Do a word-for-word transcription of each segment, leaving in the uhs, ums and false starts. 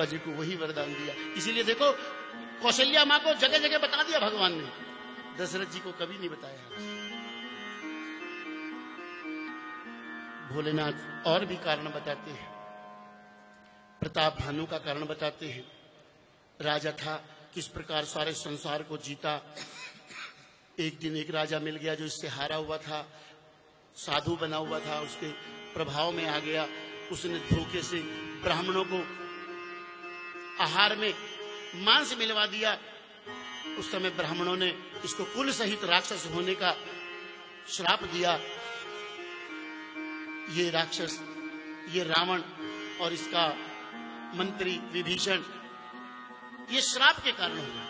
चंपा जी को वही वरदान दिया। इसीलिए देखो कौशल्या माँ को जगह जगह बता दिया भगवान ने, दशरथ जी को कभी नहीं बताया। भोलेनाथ और भी कारण बताते हैं, प्रताप भानु का कारण बताते हैं। राजा था, किस प्रकार सारे संसार को जीता। एक दिन एक राजा मिल गया जो इससे हारा हुआ था, साधु बना हुआ था, उसके प्रभाव में आ गया। उसने धोखे से ब्राह्मणों को आहार में मांस मिलवा दिया। उस समय ब्राह्मणों ने इसको कुल सहित राक्षस होने का श्राप दिया। ये राक्षस, ये रावण और इसका मंत्री विभीषण, ये श्राप के कारण हुआ।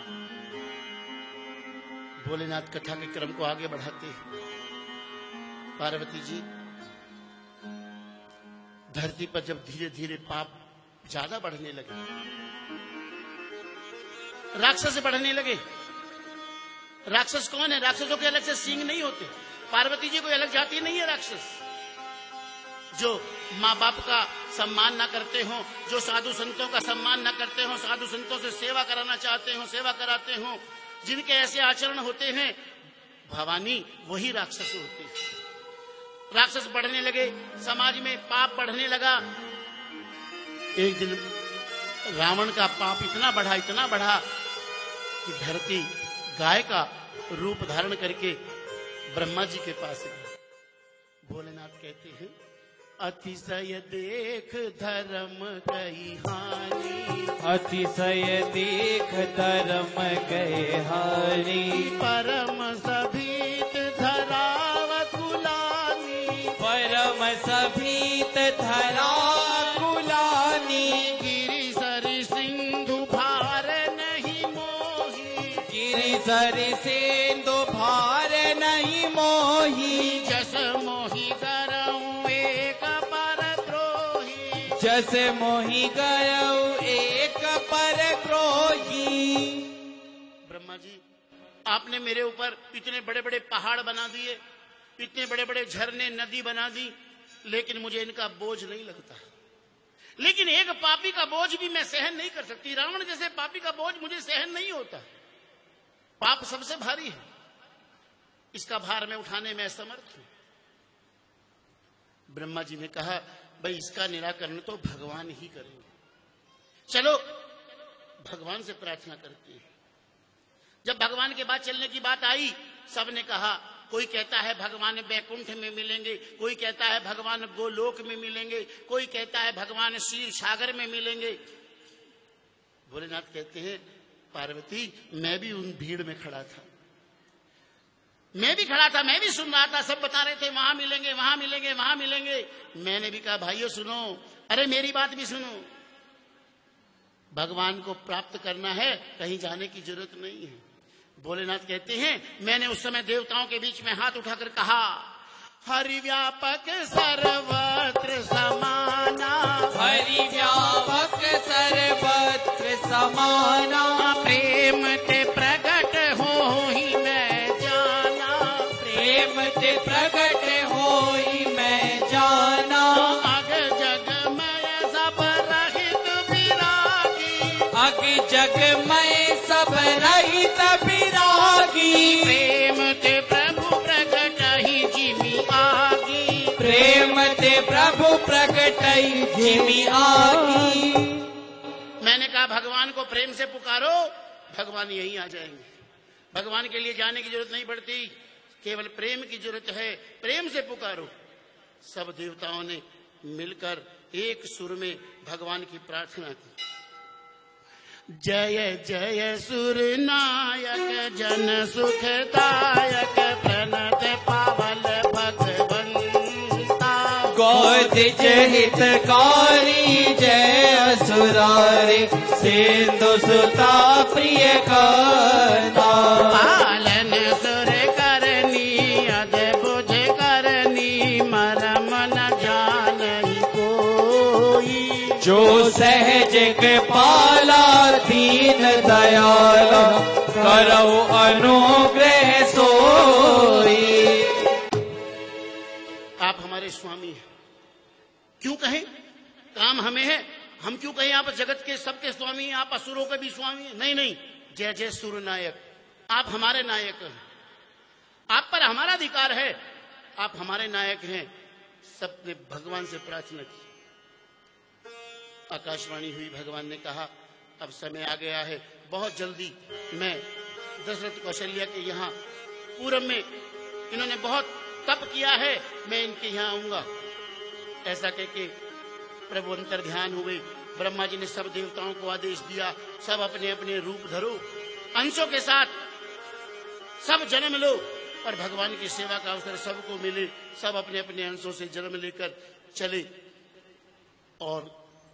भोलेनाथ कथा के क्रम को आगे बढ़ाते हैं। पार्वती जी, धरती पर जब धीरे धीरे पाप ज्यादा बढ़ने लगे, राक्षस बढ़ने लगे। राक्षस कौन है? राक्षसों के अलग से सींग नहीं होते। पार्वती जी कोई अलग जाति नहीं है राक्षस। जो माँ बाप का सम्मान ना करते हो, जो साधु संतों का सम्मान ना करते हो, साधु संतों से सेवा कराना चाहते हो, सेवा कराते हो, जिनके ऐसे आचरण होते हैं, भवानी वही राक्षस होते हैं। राक्षस बढ़ने लगे, समाज में पाप बढ़ने लगा। एक दिन रावण का पाप इतना बढ़ा, इतना बढ़ा कि धरती गाय का रूप धारण करके ब्रह्मा जी के पास गई। भोलेनाथ कहते हैं, अतिशय देख धर्म कई हानि, अतिशय देख धर्म कई हानि, परम सभीत धराव कुलानी, परम सभीत धरा कुलानी, गिरि सरि सिंधु भार नहीं मोही, गिरि सरि सिंधु भार नहीं मोही, जस मोही करऊं एक पर द्रोही, जस मोही गयऊ एक पर द्रोही। ब्रह्मा जी, आपने मेरे ऊपर इतने बड़े बड़े पहाड़ बना दिए, इतने बड़े बड़े झरने, नदी बना दी, लेकिन मुझे इनका बोझ नहीं लगता। लेकिन एक पापी का बोझ भी मैं सहन नहीं कर सकती। रावण जैसे पापी का बोझ मुझे सहन नहीं होता। पाप सबसे भारी है, इसका भार मैं उठाने में असमर्थ हूं। ब्रह्मा जी ने कहा, भाई इसका निराकरण तो भगवान ही करेंगे। चलो भगवान से प्रार्थना करते हैं। जब भगवान के बाद चलने की बात आई, सबने कहा, कोई कहता है भगवान बैकुंठ में मिलेंगे, कोई कहता है भगवान गोलोक में मिलेंगे, कोई कहता है भगवान क्षीर सागर में मिलेंगे। भोलेनाथ कहते हैं, पार्वती मैं भी उन भीड़ में खड़ा था, मैं भी खड़ा था, मैं भी सुन रहा था। सब बता रहे थे वहां मिलेंगे, वहां मिलेंगे, वहां मिलेंगे। मैंने भी कहा, भाइयों सुनो, अरे मेरी बात भी सुनो। भगवान को प्राप्त करना है, कहीं जाने की जरूरत नहीं है। भोलेनाथ कहते हैं, मैंने उस समय देवताओं के बीच में हाथ उठाकर कहा, हरि व्यापक सर्वत्र समाना, हरि व्यापक सर्वत्र समाना, प्रेम ते प्रगट हो ही मैं जाना, प्रेम ते प्रगट हो ही मैं जाना, अग जग मैं सब रहित विरागी, अग जग मैं सब रहित विरागी, प्रेम ते प्रभु प्रगट ही जिमी आगी, प्रेम ते प्रभु प्रगट ही जिमी आगी। मैंने कहा, भगवान को प्रेम से पुकारो, भगवान यहीं आ जाएंगे। भगवान के लिए जाने की जरूरत नहीं पड़ती, केवल प्रेम की जरूरत है। प्रेम से पुकारो। सब देवताओं ने मिलकर एक सुर में भगवान की प्रार्थना की। जय जय सुर नायक जन सुखदायक, प्रणत पावल भगवंता, गौदिज हितकारी जय असुरारी, सिंधु सुता प्रिय करता, पालन सुर करनी अद्भुत करनी, मरम न जानहि कोई, जो सहज के पाला दीन दयाला, करौ अनुग्रह सोई। आप हमारे स्वामी हैं, क्यों कहें? काम हमें है, हम क्यों कहें आप जगत के सबके स्वामी हैं, आप असुरों के भी स्वामी हैं? नहीं नहीं, जय जय सुर नायक, आप हमारे नायक हैं, आप पर हमारा अधिकार है, आप हमारे नायक हैं। सबने भगवान से प्रार्थना की। आकाशवाणी हुई, भगवान ने कहा अब समय आ गया है, बहुत जल्दी मैं दशरथ कौशल्या के यहाँ पूरब में इन्होंने बहुत तप किया है, मैं इनके यहाँ आऊंगा। ऐसा कह के प्रभु अंतर ध्यान हुए। ब्रह्मा जी ने सब देवताओं को आदेश दिया, सब अपने अपने रूप धरो, अंशों के साथ सब जन्म लो और भगवान की सेवा का अवसर सबको मिले। सब अपने अपने अंशों से जन्म लेकर चले और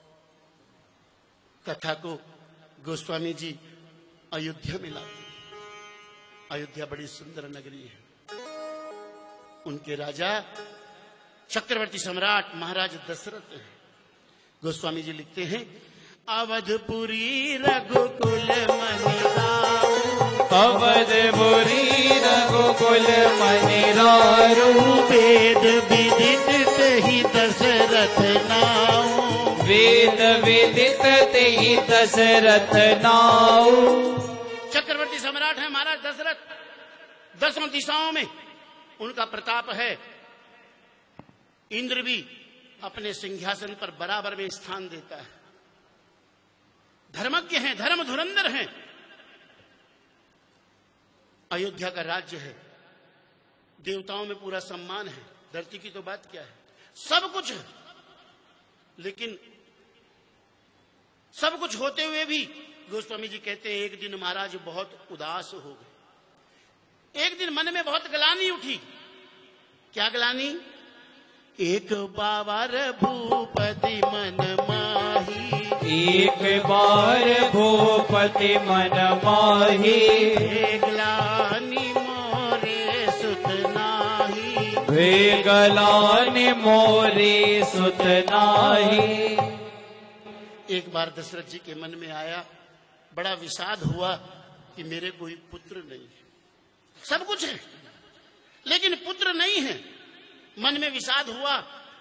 कथा को गोस्वामी जी अयोध्या में लाते। अयोध्या बड़ी सुंदर नगरी है। उनके राजा चक्रवर्ती सम्राट महाराज दशरथ हैं। गोस्वामी जी लिखते हैं, अवधपुरी रघुकुल मनि राऊ, अवधपुरी रघुकुल मनि राऊ, वेद विदित तेहि दशरथ नाऊ, वेद विदित तेहि दशरथ नाऊ। चक्रवर्ती सम्राट है महाराज दशरथ, दसों दिशाओं में उनका प्रताप है। इंद्र भी अपने सिंहासन पर बराबर में स्थान देता है। धर्मज्ञ हैं, धर्म धुरंधर हैं। अयोध्या का राज्य है, देवताओं में पूरा सम्मान है, धरती की तो बात क्या है, सब कुछ है। लेकिन सब कुछ होते हुए भी गोस्वामी जी कहते हैं एक दिन महाराज बहुत उदास हो गए। एक दिन मन में बहुत ग्लानि उठी। क्या ग्लानि? एक बार भूपति मन माही, एक बार भूपति मन माही, ग्लानि मोरे सुत नाही, वे ग्लानि मोरे सुत नाही। एक बार दशरथ जी के मन में आया, बड़ा विषाद हुआ कि मेरे कोई पुत्र नहीं है। सब कुछ है लेकिन पुत्र नहीं है। मन में विषाद हुआ,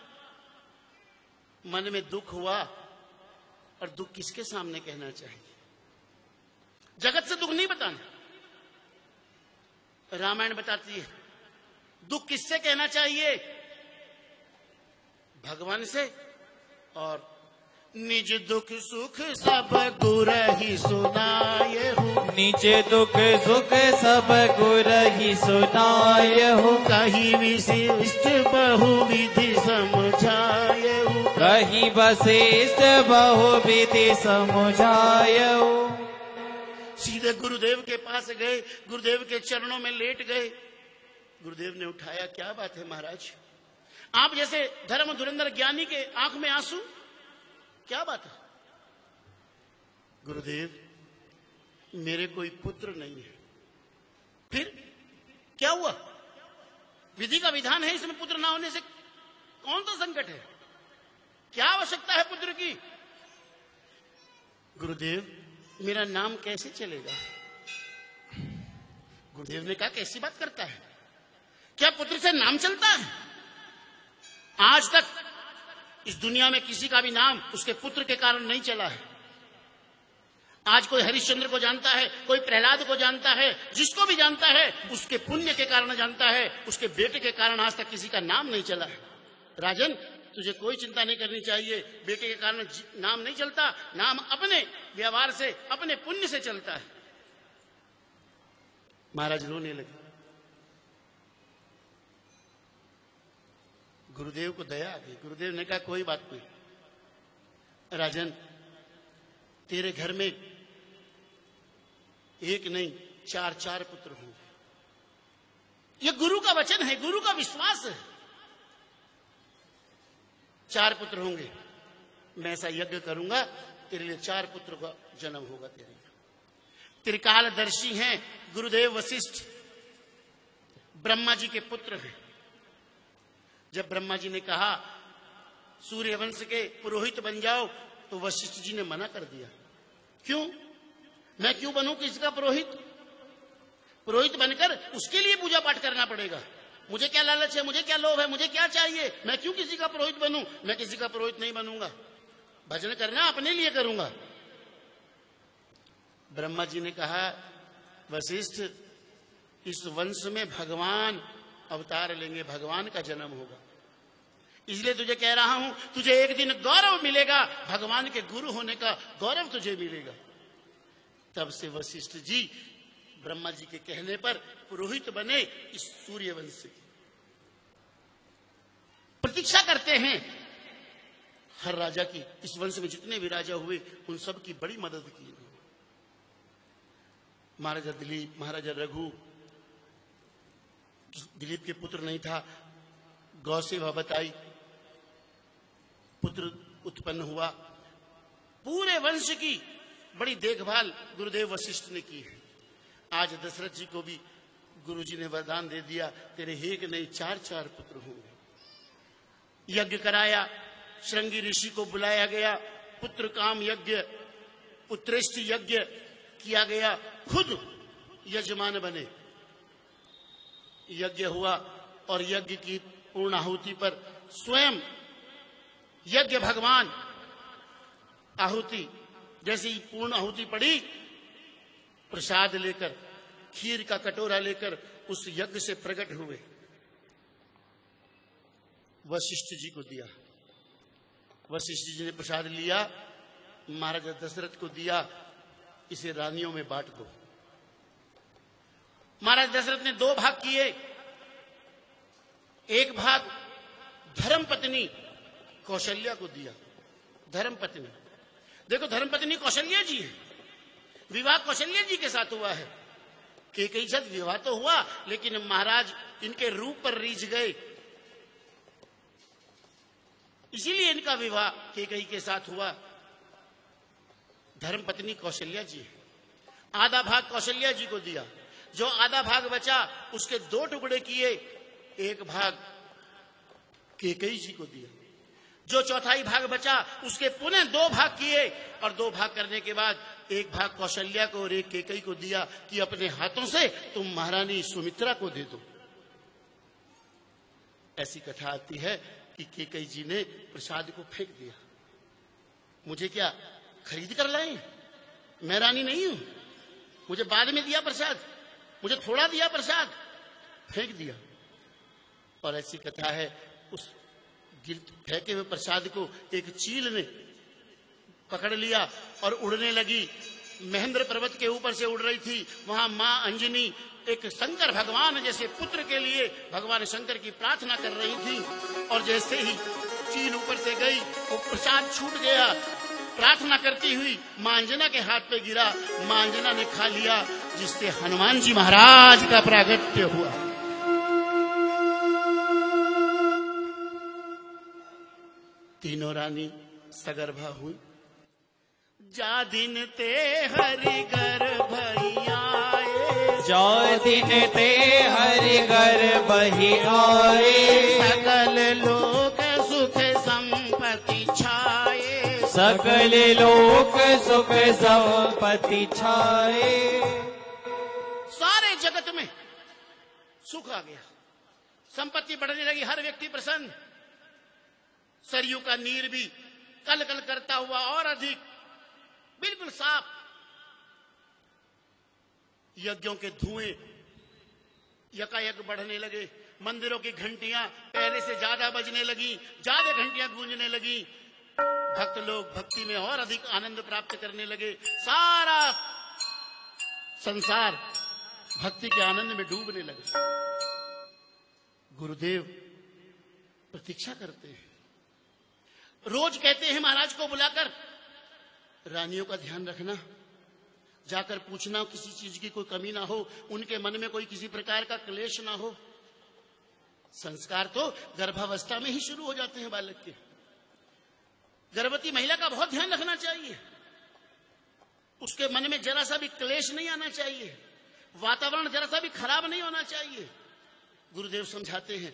मन में दुख हुआ। और दुख किसके सामने कहना चाहिए? जगत से दुख नहीं बताना, रामायण बताती है। दुख किससे कहना चाहिए? भगवान से। और निज दुख सुख सब गुरहि सुनाए हो, निज दुख सुख सब गुरहि सुनाए हो, कही विशिष्ट बहुविधि समझाए हो, कही वशिष्ठ बहुविधि समझाए हो। सीधे गुरुदेव के पास गए, गुरुदेव के चरणों में लेट गए। गुरुदेव ने उठाया, क्या बात है महाराज, आप जैसे धर्म धुरंधर ज्ञानी के आंख में आंसू, क्या बात है? गुरुदेव, मेरे कोई पुत्र नहीं है। फिर क्या हुआ? विधि का विधान है, इसमें पुत्र ना होने से कौन सा संकट है? क्या आवश्यकता है पुत्र की? गुरुदेव, मेरा नाम कैसे चलेगा? गुरुदेव ने कहा, कैसी बात करता है? क्या पुत्र से नाम चलता है? आज तक इस दुनिया में किसी का भी नाम उसके पुत्र के कारण नहीं चला है। आज कोई हरिश्चंद्र को जानता है, कोई प्रहलाद को जानता है, जिसको भी जानता है उसके पुण्य के कारण जानता है, उसके बेटे के कारण आज तक किसी का नाम नहीं चला है। राजन, तुझे कोई चिंता नहीं करनी चाहिए, बेटे के कारण नाम नहीं चलता, नाम अपने व्यवहार से, अपने पुण्य से चलता है। महाराज रोने लगे। गुरुदेव को दया आ गई। गुरुदेव ने कहा, कोई बात नहीं राजन, तेरे घर में एक नहीं चार चार पुत्र होंगे। यह गुरु का वचन है, गुरु का विश्वास है। चार पुत्र होंगे, मैं ऐसा यज्ञ करूंगा, तेरे लिए चार पुत्र का जन्म होगा। तेरे त्रिकालदर्शी हैं गुरुदेव वशिष्ठ, ब्रह्मा जी के पुत्र हैं। जब ब्रह्मा जी ने कहा सूर्यवंश के पुरोहित बन जाओ, तो वशिष्ठ जी ने मना कर दिया। क्यों? मैं क्यों बनूं किसी का पुरोहित? पुरोहित बनकर उसके लिए पूजा पाठ करना पड़ेगा। मुझे क्या लालच है, मुझे क्या लोभ है, मुझे क्या चाहिए? मैं क्यों किसी का पुरोहित बनूं? मैं किसी का पुरोहित नहीं बनूंगा। भजन करना अपने लिए करूंगा। ब्रह्मा जी ने कहा, वशिष्ठ, इस वंश में भगवान अवतार लेंगे, भगवान का जन्म होगा, इसलिए तुझे कह रहा हूं, तुझे एक दिन गौरव मिलेगा, भगवान के गुरु होने का गौरव तुझे मिलेगा। तब से वशिष्ठ जी ब्रह्मा जी के कहने पर पुरोहित बने इस सूर्यवंश से। प्रतीक्षा करते हैं हर राजा की, इस वंश में जितने भी राजा हुए उन सब की बड़ी मदद की। महाराजा दिलीप, महाराजा रघु, दिलीप के पुत्र नहीं था, गौ सेवा बताई, पुत्र उत्पन्न हुआ। पूरे वंश की बड़ी देखभाल गुरुदेव वशिष्ठ ने की है। आज दशरथ जी को भी गुरुजी ने वरदान दे दिया, तेरे एक नहीं चार चार पुत्र होंगे। यज्ञ कराया, श्रृंगी ऋषि को बुलाया गया, पुत्र काम यज्ञ, पुत्रेष्टि यज्ञ किया गया, खुद यजमान बने। यज्ञ हुआ और यज्ञ की पूर्णाहुति पर स्वयं यज्ञ भगवान आहुति, जैसे ही पूर्ण आहुति पड़ी, प्रसाद लेकर, खीर का कटोरा लेकर उस यज्ञ से प्रकट हुए, वशिष्ठ जी को दिया। वशिष्ठ जी ने प्रसाद लिया, महाराजा दशरथ को दिया, इसे रानियों में बांट दो। महाराज दशरथ ने दो भाग किए, एक भाग धर्मपत्नी कौशल्या को दिया। धर्मपत्नी, देखो धर्मपत्नी कौशल्या जी है, विवाह कौशल्या जी के साथ हुआ है। केकई साथ विवाह तो हुआ, लेकिन महाराज इनके रूप पर रीझ गए, इसीलिए इनका विवाह केकई के साथ हुआ। धर्मपत्नी कौशल्या जी है। आधा भाग कौशल्या जी को दिया, जो आधा भाग बचा उसके दो टुकड़े किए, एक भाग केकई जी को दिया। जो चौथाई भाग बचा उसके पुनः दो भाग किए, और दो भाग करने के बाद एक भाग कौशल्या को और एक केकई को दिया कि अपने हाथों से तुम महारानी सुमित्रा को दे दो। ऐसी कथा आती है कि केकई जी ने प्रसाद को फेंक दिया। मुझे क्या खरीद कर लाए? मैं रानी नहीं हूं, मुझे बाद में दिया प्रसाद, मुझे थोड़ा दिया प्रसाद, फेंक दिया। और ऐसी कथा है, उस फेंके हुए प्रसाद को एक चील ने पकड़ लिया और उड़ने लगी। महेंद्र पर्वत के ऊपर से उड़ रही थी, वहां मां अंजनी एक शंकर भगवान जैसे पुत्र के लिए भगवान शंकर की प्रार्थना कर रही थी, और जैसे ही चील ऊपर से गई, वो प्रसाद छूट गया। प्रार्थना करती हुई मां अंजना के हाथ पे गिरा, मां अंजना ने खा लिया, जिससे हनुमान जी महाराज का प्रागट्य हुआ। तीनों रानी सगर्भा हुई। जा दिन ते हरि गर्भ आए, जा दिन ते हरि गर्भ आए, सकल लोक सुख संपत्ति छाए, सकल लोक सुख संपत्ति छाए। सारे जगत में सुख आ गया, संपत्ति बढ़ने लगी, हर व्यक्ति प्रसन्न। सरयू का नीर भी कल कल करता हुआ और अधिक बिल्कुल साफ। यज्ञों के धुएं यकायक बढ़ने लगे, मंदिरों की घंटियां पहले से ज्यादा बजने लगी, ज्यादा घंटियां गूंजने लगी। भक्त लोग भक्ति में और अधिक आनंद प्राप्त करने लगे। सारा संसार भक्ति के आनंद में डूबने लगा। गुरुदेव प्रतीक्षा करते हैं, रोज कहते हैं महाराज को बुलाकर, रानियों का ध्यान रखना, जाकर पूछना किसी चीज की कोई कमी ना हो, उनके मन में कोई किसी प्रकार का क्लेश ना हो। संस्कार तो गर्भावस्था में ही शुरू हो जाते हैं बालक के। गर्भवती महिला का बहुत ध्यान रखना चाहिए, उसके मन में जरा सा भी क्लेश नहीं आना चाहिए, वातावरण जरा सा भी खराब नहीं होना चाहिए। गुरुदेव समझाते हैं,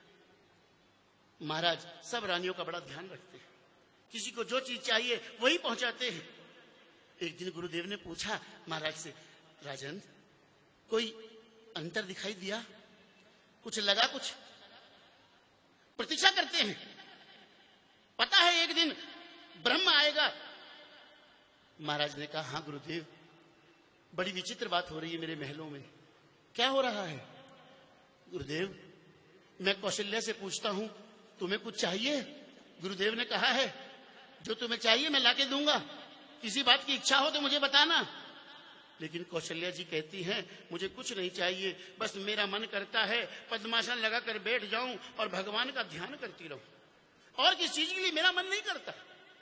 महाराज सब रानियों का बड़ा ध्यान रखते हैं, किसी को जो चीज चाहिए वही पहुंचाते हैं। एक दिन गुरुदेव ने पूछा महाराज से, राजन कोई अंतर दिखाई दिया, कुछ लगा? कुछ प्रतीक्षा करते हैं। पता है एक दिन ब्रह्म आएगा। महाराज ने कहा, हाँ गुरुदेव, बड़ी विचित्र बात हो रही है मेरे महलों में। क्या हो रहा है? गुरुदेव, मैं कौशल्या से पूछता हूं, तुम्हें कुछ चाहिए? गुरुदेव ने कहा है, जो तुम्हें चाहिए मैं लाके दूंगा, किसी बात की इच्छा हो तो मुझे बताना। लेकिन कौशल्या जी कहती हैं, मुझे कुछ नहीं चाहिए, बस मेरा मन करता है पद्मासन लगाकर बैठ जाऊं और भगवान का ध्यान करती रहूं, और किसी चीज के लिए मेरा मन नहीं करता।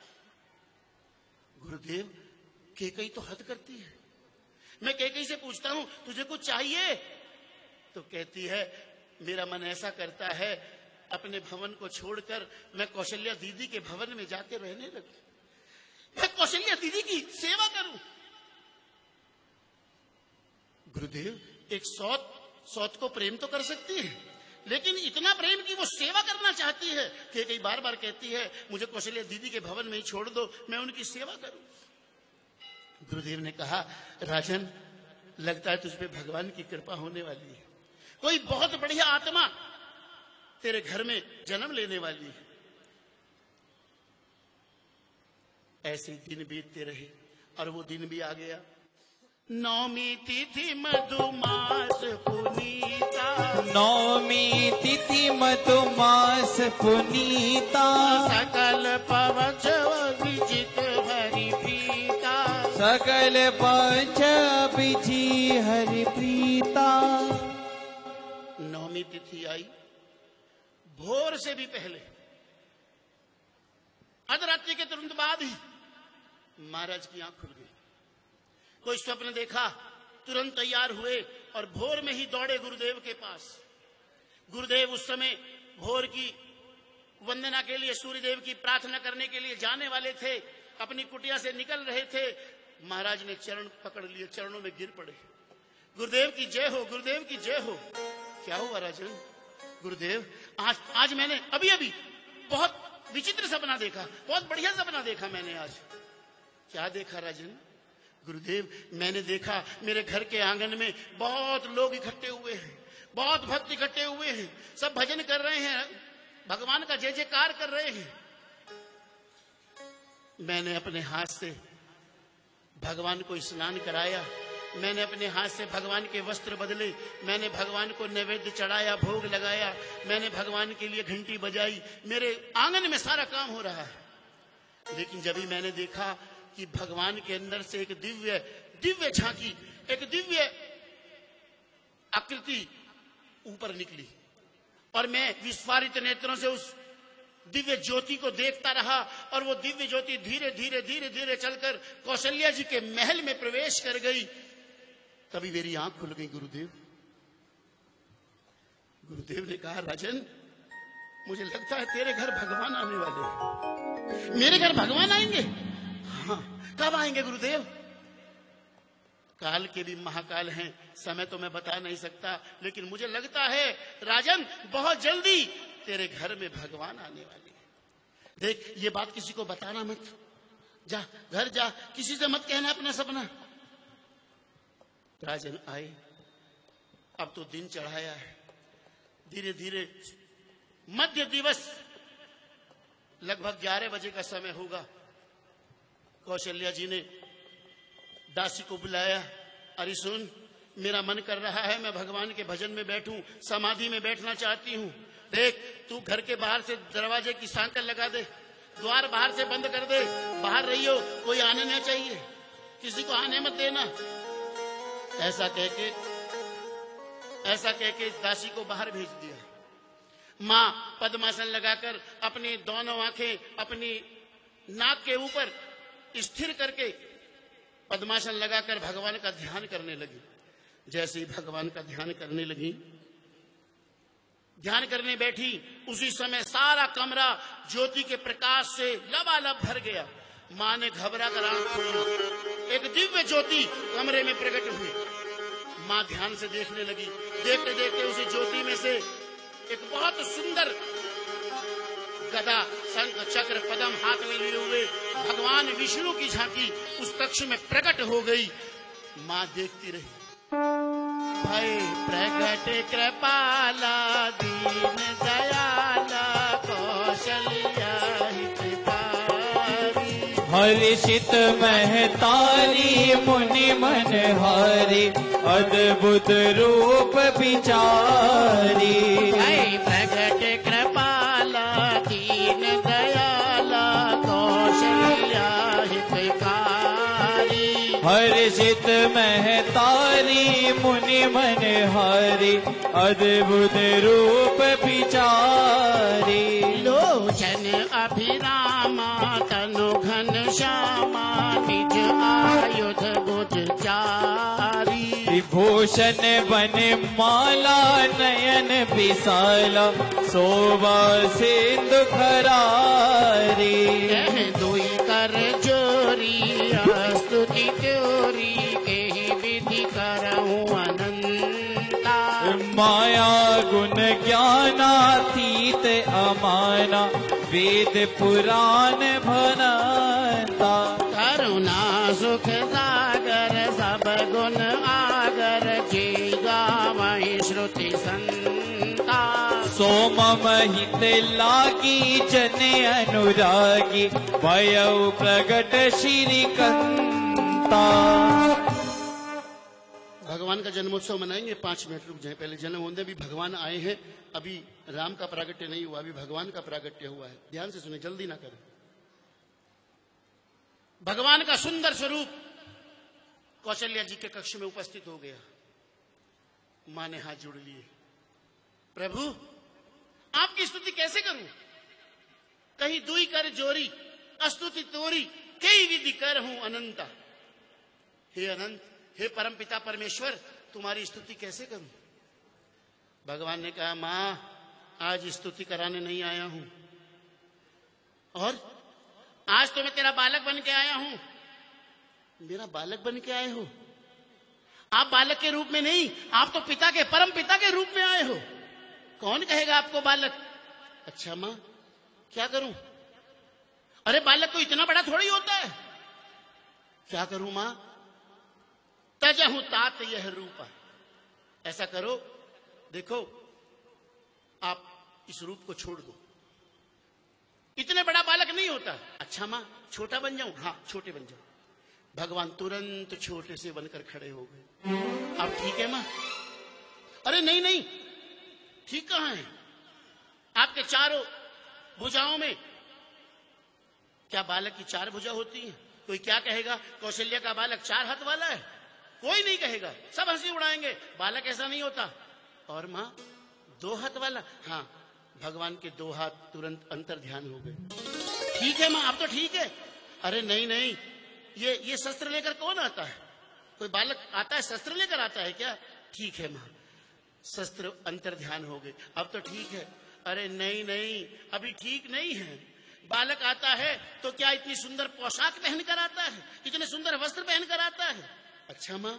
गुरुदेव, कैकेयी तो हद करती है। मैं कैकेयी से पूछता हूं, तुझे कुछ चाहिए? तो कहती है, मेरा मन ऐसा करता है अपने भवन को छोड़कर मैं कौशल्या दीदी के भवन में जाके रहने लगूं, मैं कौशल्या दीदी की सेवा करूं। गुरुदेव, एक सौत सौत को प्रेम तो कर सकती है, लेकिन इतना प्रेम कि वो सेवा करना चाहती है कि कई बार बार कहती है, मुझे कौशल्या दीदी के भवन में ही छोड़ दो, मैं उनकी सेवा करूं। गुरुदेव ने कहा, राजन, लगता है तुझ पे भगवान की कृपा होने वाली है, कोई बहुत बढ़िया आत्मा तेरे घर में जन्म लेने वाली है। ऐसे दिन बीतते रहे और वो दिन भी आ गया। नौमी तिथि मधुमास पुनीता, नौमी तिथि मधुमास पुनीता, सकल पवच विजित हरि प्रीता, सकल पवच विजि हरि प्रीता। नौमी तिथि आई, भोर से भी पहले, अर्धरात्रि के तुरंत बाद ही महाराज की आंख खुल गई। कोई स्वप्न देखा, तुरंत तैयार हुए और भोर में ही दौड़े गुरुदेव के पास। गुरुदेव उस समय भोर की वंदना के लिए, सूर्यदेव की प्रार्थना करने के लिए जाने वाले थे, अपनी कुटिया से निकल रहे थे। महाराज ने चरण पकड़ लिए, चरणों में गिर पड़े। गुरुदेव की जय हो, गुरुदेव की जय हो। क्या हुआ राजन? गुरुदेव, आज आज मैंने अभी अभी बहुत विचित्र सपना देखा, बहुत बढ़िया सपना देखा मैंने आज। क्या देखा राजन? गुरुदेव, मैंने देखा मेरे घर के आंगन में बहुत लोग इकट्ठे हुए हैं, बहुत भक्त इकट्ठे हुए हैं, सब भजन कर रहे हैं, भगवान का जय जयकार कर रहे हैं। मैंने अपने हाथ से भगवान को स्नान कराया, मैंने अपने हाथ से भगवान के वस्त्र बदले, मैंने भगवान को नैवेद्य चढ़ाया, भोग लगाया, मैंने भगवान के लिए घंटी बजाई, मेरे आंगन में सारा काम हो रहा है। लेकिन जब ही मैंने देखा कि भगवान के अंदर से एक दिव्य दिव्य झांकी, एक दिव्य आकृति ऊपर निकली और मैं विस्फारित नेत्रों से उस दिव्य ज्योति को देखता रहा, और वो दिव्य ज्योति धीरे धीरे धीरे धीरे चलकर कौशल्या जी के महल में प्रवेश कर गई। तभी मेरी आंख खुल गई। गुरुदेव गुरुदेव ने कहा, राजन, मुझे लगता है तेरे घर भगवान आने वाले हैं। मेरे घर भगवान आएंगे? हाँ, कब आएंगे गुरुदेव? काल के भी महाकाल हैं, समय तो मैं बता नहीं सकता, लेकिन मुझे लगता है राजन बहुत जल्दी तेरे घर में भगवान आने वाले हैं। देख, ये बात किसी को बताना मत, जा घर जा, किसी से मत कहना अपना सपना। राजन आए, अब तो दिन चढ़ाया है, धीरे धीरे मध्य दिवस लगभग ग्यारह बजे का समय होगा। कौशल्या जी ने दासी को बुलाया, अरे सुन, मेरा मन कर रहा है मैं भगवान के भजन में बैठूं, समाधि में बैठना चाहती हूं। देख, तू घर के बाहर से दरवाजे की सांकल लगा दे, द्वार बाहर से बंद कर दे, बाहर रहियो, कोई आने ना चाहिए, किसी को आने मत देना। ऐसा कहके ऐसा कहके दासी को बाहर भेज दिया। माँ पद्मासन लगाकर अपनी दोनों आंखें अपनी नाक के ऊपर स्थिर करके पद्मासन लगाकर भगवान का ध्यान करने लगी। जैसे ही भगवान का ध्यान करने लगी, ध्यान करने बैठी, उसी समय सारा कमरा ज्योति के प्रकाश से लबालब भर गया। माँ ने घबरा कर आंख खोली, एक दिव्य ज्योति कमरे में प्रकट हुई। माँ ध्यान से देखने लगी, देखते देखते उसी ज्योति में से एक बहुत सुंदर गदा, शंख, चक्र, पद्म हाथ में लिए हुए भगवान विष्णु की झांकी उस कक्ष में प्रकट हो गई। माँ देखती रही। भय प्रकट कृपाला दीन दयाला कौशल्या हितकारी, हर्षित महतारी मुनि मन हारी अद्भुत रूप विचारी। ऐ प्रगट कृपाला दीन दयाला कौशल्या हितकारी। हर्षित महतारी मुनि मन हारी अद्भुत रूप विचारी। लोचन अभिरामा तनु घन श्यामा निज आयुध बुझ चारी। विभूषण बन माला नयन विशाला शोभा सिंधु खरारी। कह दुई कर जोरी स्तुति त्योरी के विधि करऊं अनंता। माया गुण ज्ञानातीत अमाना वेद पुराण भनता। करुणा सुख सागर सब गुण आगर जी गावहि श्रुति संता। सोम महित लागी जन अनुरागी भयउ प्रगट श्री कंता। भगवान का जन्मोत्सव मनाएंगे। पांच मिनट रुक जाए, पहले जन्म होने भी भगवान आए हैं। अभी राम का प्रागट्य नहीं हुआ, अभी भगवान का प्रागट्य हुआ है। ध्यान से सुने, जल्दी ना करें। भगवान का सुंदर स्वरूप कौशल्या जी के कक्ष में उपस्थित हो गया। मां ने हाथ जोड़ लिए। प्रभु, आपकी स्तुति कैसे करूं? कहीं दुई कर जोरी अस्तुति तोरी कई विधि कर हूं अनंता। हे अनंत, हे परमपिता परमेश्वर, तुम्हारी स्तुति कैसे करूं? भगवान ने कहा, मां, आज स्तुति कराने नहीं आया हूं, और आज तो मैं तेरा बालक बन के आया हूं। मेरा बालक बन के आए हो? आप बालक के रूप में नहीं, आप तो पिता के, परम पिता के रूप में आए हो। कौन कहेगा आपको बालक? अच्छा मां, क्या करूं? अरे बालक तो इतना बड़ा थोड़ी होता है। क्या करूं मां? तजहु तात यह रूपा। ऐसा करो, देखो, आप इस रूप को छोड़ दो। इतने बड़ा बालक नहीं होता। अच्छा मां, छोटा बन जाऊं? हाँ, छोटे बन जाओ। भगवान तुरंत छोटे से बनकर खड़े हो गए। अब ठीक है मां? अरे नहीं नहीं, ठीक कहां है? आपके चारों भुजाओं में, क्या बालक की चार भुजा होती है? कोई क्या कहेगा, कौशल्या का बालक चार हाथ वाला है? कोई नहीं कहेगा, सब हंसी उड़ाएंगे। बालक ऐसा नहीं होता। और मां, दो हाथ वाला? हाँ, भगवान के दो हाथ तुरंत अंतर ध्यान हो गए। ठीक है मां, अब तो ठीक है। अरे नहीं नहीं, ये ये शस्त्र लेकर कौन आता है? कोई बालक आता है शस्त्र लेकर आता है क्या? ठीक है मां, शस्त्र अंतर ध्यान हो गए, अब तो ठीक है। अरे नहीं नहीं, अभी ठीक नहीं है। बालक आता है तो क्या इतनी सुंदर पोशाक पहनकर आता है? इतने सुंदर वस्त्र पहनकर आता है? अच्छा मां,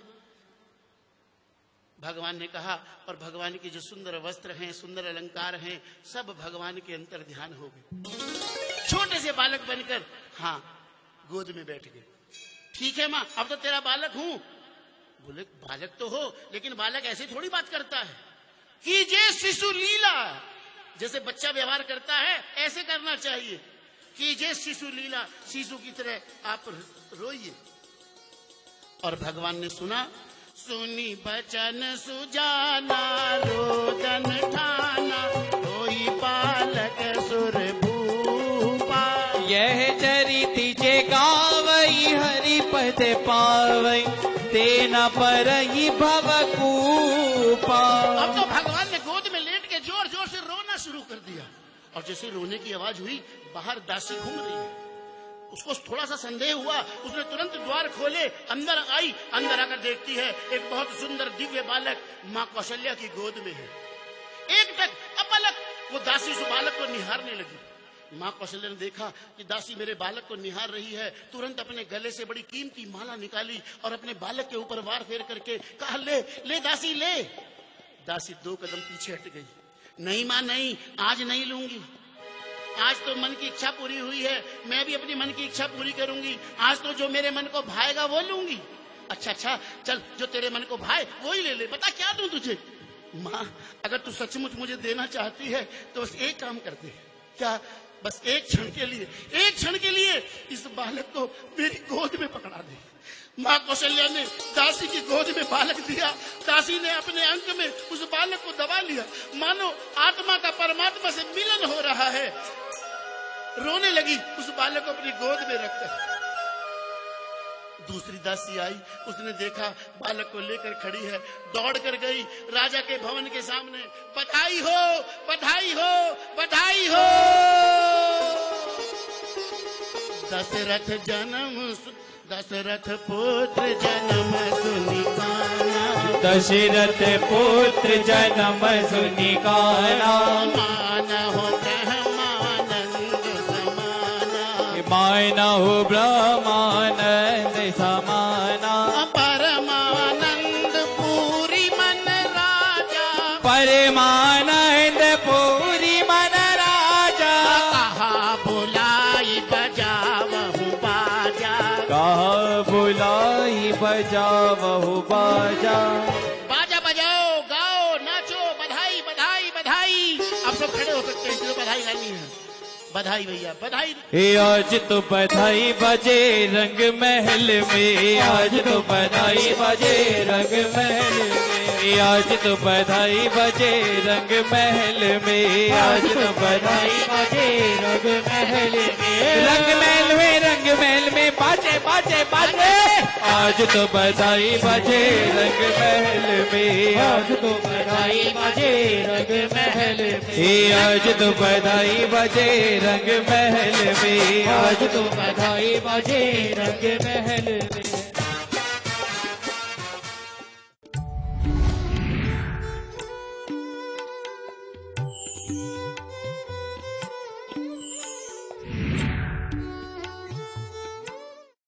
भगवान ने कहा, और भगवान के जो सुंदर वस्त्र हैं, सुंदर अलंकार हैं, सब भगवान के अंतर ध्यान हो गए। छोटे से बालक बनकर, हाँ, गोद में बैठ गए। ठीक है मां, अब तो तेरा बालक हूं। बोले, बालक तो हो, लेकिन बालक ऐसे थोड़ी बात करता है। कीजिए शिशु लीला, जैसे बच्चा व्यवहार करता है ऐसे करना चाहिए। कीजिए शिशु लीला, शिशु की तरह आप रोइए। और भगवान ने सुना, सुनी बचन सुजाना रोदन ठाना, कोई बालक सुर भूपा। यह चरित जे गावई हरि पद पावई, तेना पर ही भवकूपा। अब तो भगवान ने गोद में लेट के जोर जोर से रोना शुरू कर दिया। और जैसे रोने की आवाज हुई, बाहर दासी घूम रही है। उसको थोड़ा सा संदेह हुआ, उसने तुरंत द्वार खोले, अंदर आई। अंदर आकर देखती है एक बहुत सुंदर दिव्य बालक मां कौशल्या की गोद में है। एक टक अपलक वो दासी उस बालक को निहारने लगी। मां कौशल्या ने देखा कि दासी मेरे बालक को निहार रही है, तुरंत अपने गले से बड़ी कीमती माला निकाली और अपने बालक के ऊपर वार फेर करके कहा, ले ले दासी ले। दासी दो कदम पीछे हट गई। नहीं मां नहीं, आज नहीं लूंगी। आज तो मन की इच्छा पूरी हुई है, मैं भी अपनी मन की इच्छा पूरी करूंगी। आज तो जो मेरे मन को भाएगा वो लूंगी। अच्छा अच्छा, चल जो तेरे मन को भाए वो ही ले ले, बता क्या दूं तुझे। माँ, अगर तू सचमुच मुझे देना चाहती है तो बस एक काम कर दे। क्या? बस एक क्षण के लिए, एक क्षण के लिए इस बालक को मेरी गोद में पकड़ा दे। माँ कौशल्या ने दासी की गोद में बालक दिया। दासी ने अपने अंक में उस बालक को दबा लिया, मानो आत्मा का परमात्मा से मिलन हो रहा है। रोने लगी उस बालक को अपनी गोद में रखकर। दूसरी दासी आई, उसने देखा बालक को लेकर खड़ी है, दौड़ कर गई राजा के भवन के सामने। बधाई हो, बधाई हो, बधाई हो। दशरथ जन्म दशरथ पुत्र जन्म सुनि काना, दशरथ पुत्र जन्म सुनि काना, मानहु ब्रह्मानंद समाना, मानहु ब्रह्मानंद समाना, परमानंद पूरी मन राजा, परमानंद पूरी मन राजा, कहा बुलाई बजावहु बाजा, कहा बुलाई बजावहु बाजा। बाजा बजाओ, गाओ, नाचो, बधाई बधाई बधाई। आप सब खड़े हो सकते हैं, जो बधाई गानी है। बधाई भैया, बधाई। हे आज तो बधाई बजे रंग महल में, आज तो बधाई बजे रंग महल में, आज तो बधाई बजे रंग महल में, आज तो बधाई बजे रंग महल में, रंग महल में, रंग महल में बाजे बाजे बाजे। आज तो बधाई बजे रंग महल में, आज तो बधाई बजे रंग महल में, आज तो बधाई बजे रंग महल में, आज तो बधाई बजे रंग महल में।